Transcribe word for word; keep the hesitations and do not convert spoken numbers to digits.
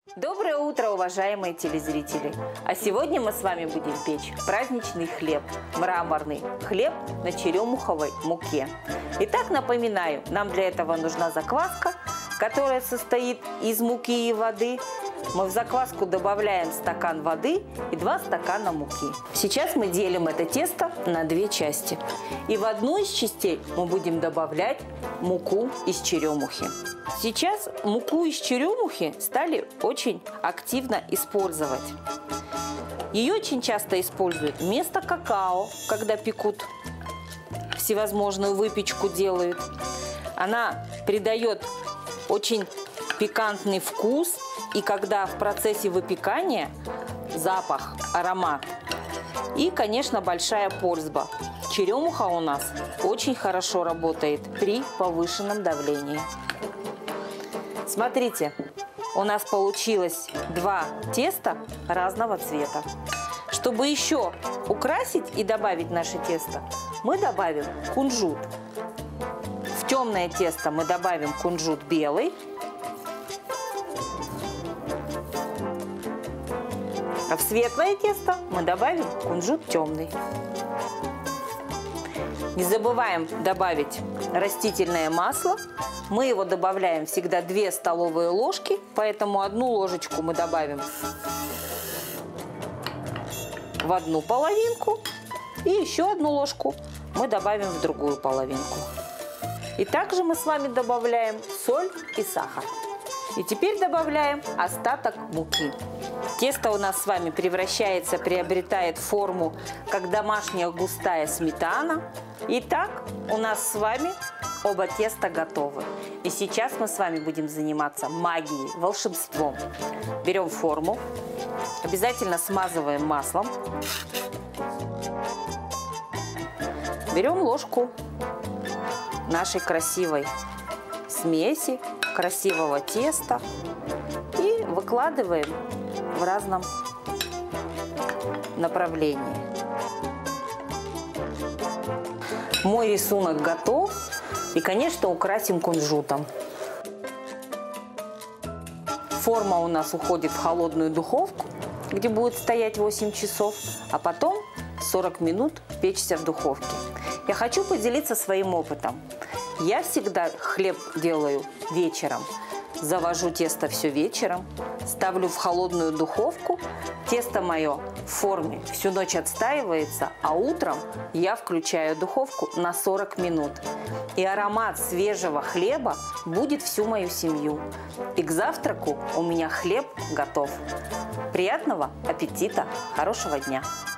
Доброе утро, уважаемые телезрители! А сегодня мы с вами будем печь праздничный хлеб, мраморный хлеб на черемуховой муке. Итак, напоминаю, нам для этого нужна закваска, которая состоит из муки и воды. Мы в закваску добавляем стакан воды и два стакана муки. Сейчас мы делим это тесто на две части. И в одну из частей мы будем добавлять муку из черемухи. Сейчас муку из черемухи стали очень активно использовать. Ее очень часто используют вместо какао, когда пекут, всевозможную выпечку делают. Она придает очень пикантный вкус, и когда в процессе выпекания запах, аромат. И, конечно, большая польза. Черемуха у нас очень хорошо работает при повышенном давлении. Смотрите, у нас получилось два теста разного цвета. Чтобы еще украсить и добавить наше тесто, мы добавим кунжут. В темное тесто мы добавим кунжут белый, а в светлое тесто мы добавим кунжут темный. Не забываем добавить растительное масло. Мы его добавляем всегда две столовые ложки, поэтому одну ложечку мы добавим в одну половинку, и еще одну ложку мы добавим в другую половинку. И также мы с вами добавляем соль и сахар. И теперь добавляем остаток муки. Тесто у нас с вами превращается, приобретает форму, как домашняя густая сметана. Итак, у нас с вами оба теста готовы. И сейчас мы с вами будем заниматься магией, волшебством. Берем форму, обязательно смазываем маслом. Берем ложку нашей красивой смеси, красивого теста и выкладываем в разном направлении. Мой рисунок готов. И, конечно, украсим кунжутом. Форма у нас уходит в холодную духовку, где будет стоять восемь часов, а потом сорок минут печься в духовке. Я хочу поделиться своим опытом. Я всегда хлеб делаю вечером. Завожу тесто все вечером, ставлю в холодную духовку. Тесто мое в форме всю ночь отстаивается, а утром я включаю духовку на сорок минут. И аромат свежего хлеба будет всю мою семью. И к завтраку у меня хлеб готов. Приятного аппетита, хорошего дня!